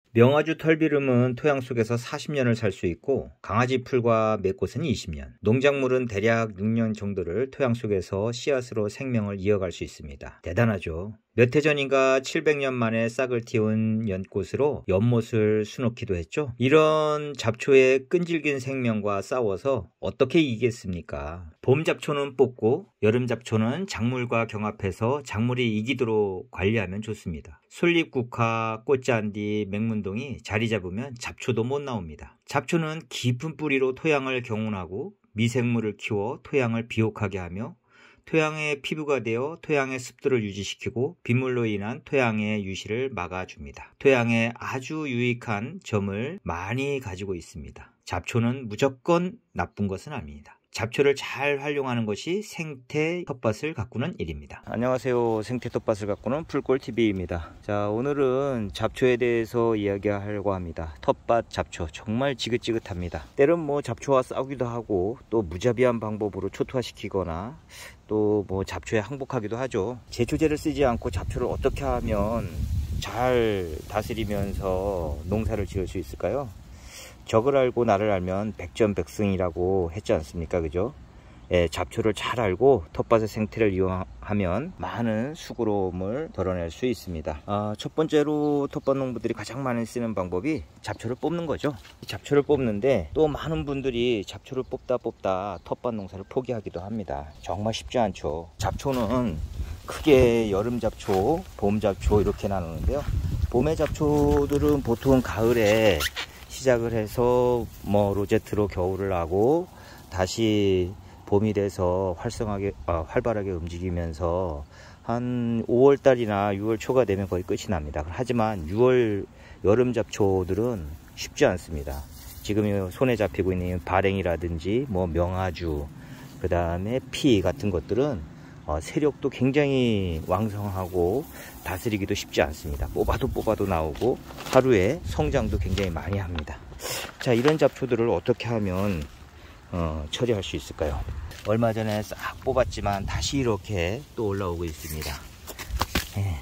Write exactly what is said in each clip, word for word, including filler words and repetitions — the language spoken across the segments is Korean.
명아주 털비름은 토양 속에서 사십 년을 살 수 있고 강아지 풀과 매꽃은 이십 년, 농작물은 대략 육 년 정도를 토양 속에서 씨앗으로 생명을 이어갈 수 있습니다. 대단하죠. 몇 해 전인가 칠백 년 만에 싹을 틔운 연꽃으로 연못을 수놓기도 했죠. 이런 잡초의 끈질긴 생명과 싸워서 어떻게 이기겠습니까? 봄 잡초는 뽑고 여름 잡초는 작물과 경합해서 작물이 이기도록 관리하면 좋습니다. 솔잎국화, 꽃잔디, 맹문동이 자리 잡으면 잡초도 못 나옵니다. 잡초는 깊은 뿌리로 토양을 경운하고 미생물을 키워 토양을 비옥하게 하며 토양의 피부가 되어 토양의 습도를 유지시키고 빗물로 인한 토양의 유실을 막아줍니다. 토양에 아주 유익한 점을 많이 가지고 있습니다. 잡초는 무조건 나쁜 것은 아닙니다. 잡초를 잘 활용하는 것이 생태 텃밭을 가꾸는 일입니다. 안녕하세요. 생태 텃밭을 가꾸는 풀골티비입니다. 자, 오늘은 잡초에 대해서 이야기하려고 합니다. 텃밭 잡초 정말 지긋지긋합니다. 때론 뭐 잡초와 싸우기도 하고 또 무자비한 방법으로 초토화시키거나 또 뭐 잡초에 항복하기도 하죠. 제초제를 쓰지 않고 잡초를 어떻게 하면 잘 다스리면서 농사를 지을 수 있을까요? 적을 알고 나를 알면 백전백승이라고 했지 않습니까? 그죠? 예, 잡초를 잘 알고 텃밭의 생태를 이용하면 많은 수고로움을 덜어낼 수 있습니다. 아, 첫 번째로 텃밭 농부들이 가장 많이 쓰는 방법이 잡초를 뽑는 거죠. 잡초를 뽑는데 또 많은 분들이 잡초를 뽑다 뽑다 텃밭 농사를 포기하기도 합니다. 정말 쉽지 않죠. 잡초는 크게 여름 잡초, 봄 잡초 이렇게 나누는데요. 봄의 잡초들은 보통 가을에 시작을 해서 뭐 로제트로 겨울을 나고 다시 봄이 돼서 활성하게 아, 활발하게 움직이면서 한 오월 달이나 유월 초가 되면 거의 끝이 납니다. 하지만 유월 여름 잡초들은 쉽지 않습니다. 지금 손에 잡히고 있는 발행이라든지 뭐 명아주, 그 다음에 피 같은 것들은 어, 세력도 굉장히 왕성하고 다스리기도 쉽지 않습니다. 뽑아도 뽑아도 나오고 하루에 성장도 굉장히 많이 합니다. 자, 이런 잡초들을 어떻게 하면 어, 처리할 수 있을까요? 얼마 전에 싹 뽑았지만 다시 이렇게 또 올라오고 있습니다. 예,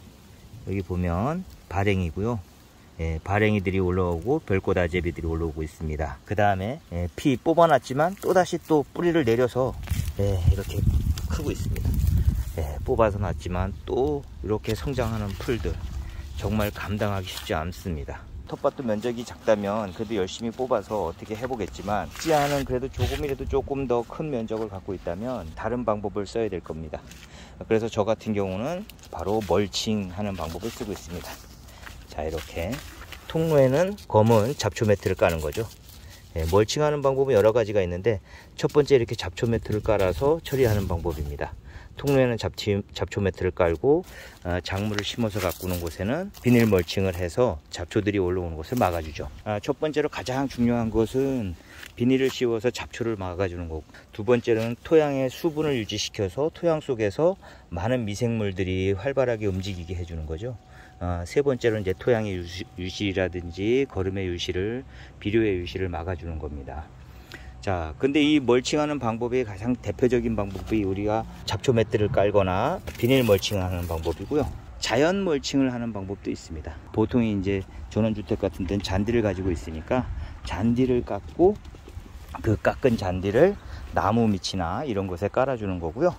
여기 보면 발행이고요. 예, 발행이들이 올라오고 별꽃아제비들이 올라오고 있습니다. 그 다음에 예, 피 뽑아놨지만 또다시 또 뿌리를 내려서 예, 이렇게 크고 있습니다. 예, 뽑아서 놨지만 또 이렇게 성장하는 풀들 정말 감당하기 쉽지 않습니다. 텃밭도 면적이 작다면 그래도 열심히 뽑아서 어떻게 해보겠지만 쉽지 않은 그래도 조금이라도 조금 더 큰 면적을 갖고 있다면 다른 방법을 써야 될 겁니다. 그래서 저 같은 경우는 바로 멀칭하는 방법을 쓰고 있습니다. 자, 이렇게 통로에는 검은 잡초 매트를 까는 거죠. 예, 멀칭하는 방법은 여러 가지가 있는데 첫 번째 이렇게 잡초 매트를 깔아서 처리하는 방법입니다. 통로에는 잡치, 잡초 매트를 깔고 어, 작물을 심어서 가꾸는 곳에는 비닐 멀칭을 해서 잡초들이 올라오는 곳을 막아주죠. 아, 첫 번째로 가장 중요한 것은 비닐을 씌워서 잡초를 막아주는 거고, 두 번째는 토양의 수분을 유지시켜서 토양 속에서 많은 미생물들이 활발하게 움직이게 해주는 거죠. 어, 세 번째로는 이제 토양의 유시, 유실이라든지 거름의 유실을, 비료의 유실을 막아주는 겁니다. 자, 근데 이 멀칭하는 방법의 가장 대표적인 방법이 우리가 잡초 매트를 깔거나 비닐 멀칭을 하는 방법이고요. 자연 멀칭을 하는 방법도 있습니다. 보통 이제 전원주택 같은 데는 잔디를 가지고 있으니까 잔디를 깎고 그 깎은 잔디를 나무 밑이나 이런 곳에 깔아주는 거고요.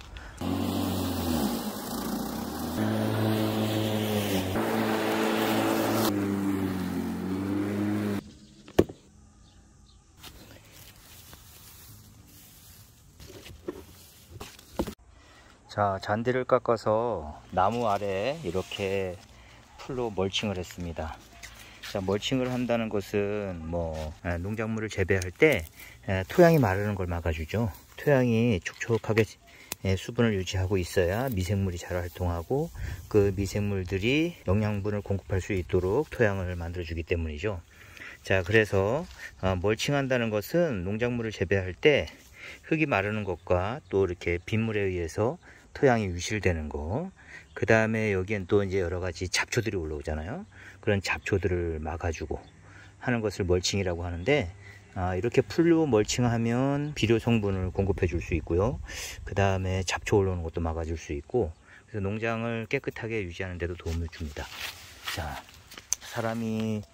자, 잔디를 깎아서 나무 아래에 이렇게 풀로 멀칭을 했습니다. 자, 멀칭을 한다는 것은 뭐 농작물을 재배할 때 토양이 마르는 걸 막아주죠. 토양이 촉촉하게 수분을 유지하고 있어야 미생물이 잘 활동하고 그 미생물들이 영양분을 공급할 수 있도록 토양을 만들어주기 때문이죠. 자, 그래서 멀칭한다는 것은 농작물을 재배할 때 흙이 마르는 것과 또 이렇게 빗물에 의해서 토양이 유실되는 거, 그 다음에 여기엔 또 이제 여러 가지 잡초들이 올라오잖아요. 그런 잡초들을 막아주고 하는 것을 멀칭이라고 하는데, 아, 이렇게 풀로 멀칭하면 비료 성분을 공급해 줄 수 있고요. 그 다음에 잡초 올라오는 것도 막아줄 수 있고, 그래서 농장을 깨끗하게 유지하는 데도 도움을 줍니다. 자, 사람이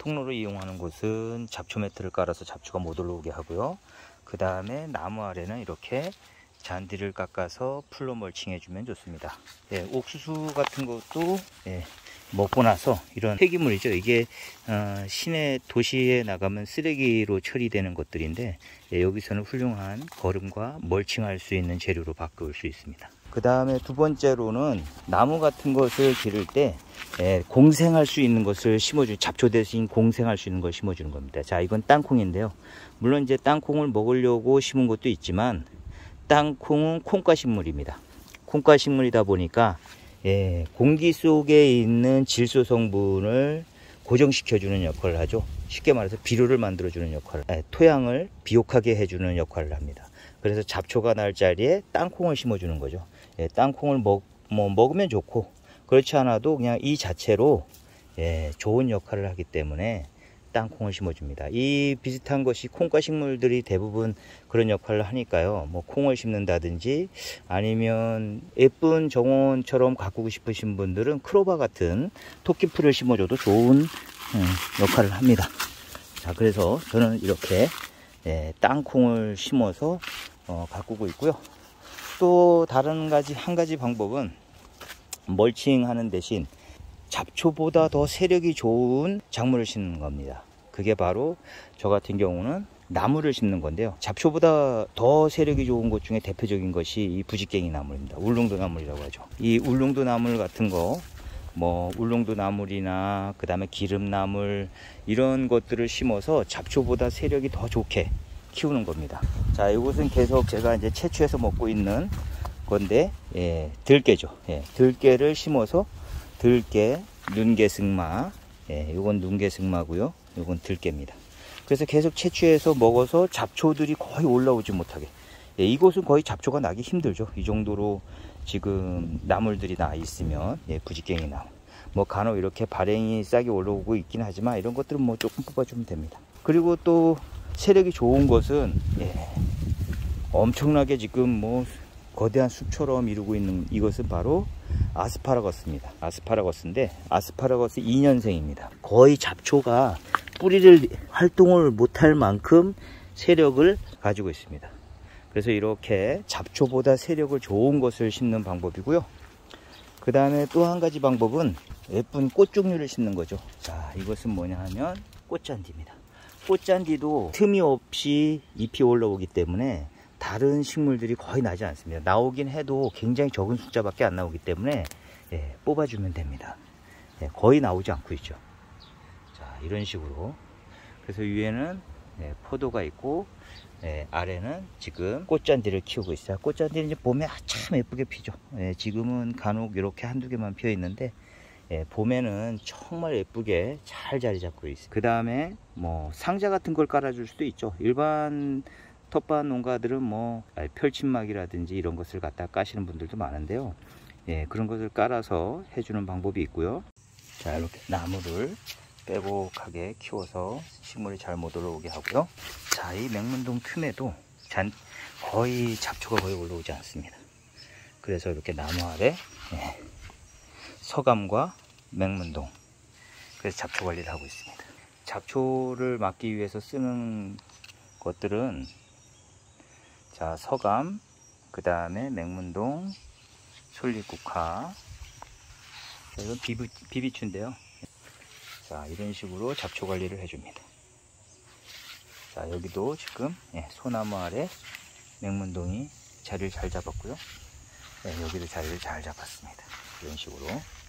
통로를 이용하는 곳은 잡초 매트를 깔아서 잡초가 못 올라오게 하고요. 그 다음에 나무 아래는 이렇게 잔디를 깎아서 풀로 멀칭해 주면 좋습니다. 예, 옥수수 같은 것도 예, 먹고 나서 이런 폐기물이죠. 이게 어, 시내 도시에 나가면 쓰레기로 처리되는 것들인데 예, 여기서는 훌륭한 거름과 멀칭할 수 있는 재료로 바꿀 수 있습니다. 그 다음에 두 번째로는 나무 같은 것을 기를 때 예, 공생할 수 있는 것을 심어주는, 잡초 대신 공생할 수 있는 걸 심어주는 겁니다. 자, 이건 땅콩인데요. 물론 이제 땅콩을 먹으려고 심은 것도 있지만 땅콩은 콩과 식물입니다. 콩과 식물이다 보니까 예, 공기 속에 있는 질소 성분을 고정시켜주는 역할을 하죠. 쉽게 말해서 비료를 만들어주는 역할을, 예, 토양을 비옥하게 해주는 역할을 합니다. 그래서 잡초가 날 자리에 땅콩을 심어주는 거죠. 예, 땅콩을 먹, 뭐 먹으면 좋고 그렇지 않아도 그냥 이 자체로 예, 좋은 역할을 하기 때문에 땅콩을 심어줍니다. 이 비슷한 것이 콩과 식물들이 대부분 그런 역할을 하니까요. 뭐 콩을 심는다든지 아니면 예쁜 정원처럼 가꾸고 싶으신 분들은 크로바 같은 토끼풀을 심어줘도 좋은 음, 역할을 합니다. 자, 그래서 저는 이렇게 예, 땅콩을 심어서 어, 가꾸고 있고요. 또 다른 가지 한 가지 방법은 멀칭하는 대신 잡초보다 더 세력이 좋은 작물을 심는 겁니다. 그게 바로 저 같은 경우는 나무를 심는 건데요. 잡초보다 더 세력이 좋은 것 중에 대표적인 것이 이 부지깽이 나물입니다. 울릉도 나물이라고 하죠. 이 울릉도 나물 같은 거, 뭐 울릉도 나물이나 그 다음에 기름나물 이런 것들을 심어서 잡초보다 세력이 더 좋게 키우는 겁니다. 자, 이것은 계속 제가 이제 채취해서 먹고 있는 건데, 예, 들깨죠. 예, 들깨를 심어서 들깨, 눈개승마, 예, 이건 눈개승마고요. 이건 들깨입니다. 그래서 계속 채취해서 먹어서 잡초들이 거의 올라오지 못하게. 예, 이곳은 거의 잡초가 나기 힘들죠. 이 정도로 지금 나물들이 나 있으면, 예, 부지깽이 나물. 뭐 간혹 이렇게 발행이 싹이 올라오고 있긴 하지만 이런 것들은 뭐 조금 뽑아주면 됩니다. 그리고 또 세력이 좋은 것은 예, 엄청나게 지금 뭐 거대한 숲처럼 이루고 있는 이것은 바로 아스파라거스입니다. 아스파라거스인데 아스파라거스 이 년생입니다. 거의 잡초가 뿌리를 활동을 못할 만큼 세력을 가지고 있습니다. 그래서 이렇게 잡초보다 세력을 좋은 것을 심는 방법이고요. 그 다음에 또 한 가지 방법은 예쁜 꽃 종류를 심는 거죠. 자, 이것은 뭐냐 하면 꽃잔디입니다. 꽃잔디도 틈이 없이 잎이 올라오기 때문에 다른 식물들이 거의 나지 않습니다. 나오긴 해도 굉장히 적은 숫자밖에 안 나오기 때문에 예, 뽑아주면 됩니다. 예, 거의 나오지 않고 있죠. 자, 이런 식으로. 그래서 위에는 예, 포도가 있고 예, 아래는 지금 꽃잔디를 키우고 있어요. 꽃잔디는 이제 봄에 참 예쁘게 피죠. 예, 지금은 간혹 이렇게 한두 개만 피어 있는데 예, 봄에는 정말 예쁘게 잘 자리 잡고 있어요. 그 다음에 뭐 상자 같은 걸 깔아줄 수도 있죠. 일반 텃밭 농가들은 뭐 펼침막이라든지 이런 것을 갖다 까시는 분들도 많은데요. 예, 그런 것을 깔아서 해주는 방법이 있고요. 자, 이렇게 나무를 빼곡하게 키워서 식물이 잘 못 올라오게 하고요. 자, 이 맹문동 틈에도 잔, 거의 잡초가 거의 올라오지 않습니다. 그래서 이렇게 나무 아래 예, 서감과 맹문동, 그래서 잡초 관리를 하고 있습니다. 잡초를 막기 위해서 쓰는 것들은 자, 서감, 그 다음에 맹문동, 솔잎국화, 이건 비비, 비비추인데요. 자, 이런 식으로 잡초 관리를 해줍니다. 자, 여기도 지금 예, 소나무 아래 맹문동이 자리를 잘 잡았고요. 예, 여기도 자리를 잘 잡았습니다. 이런 식으로.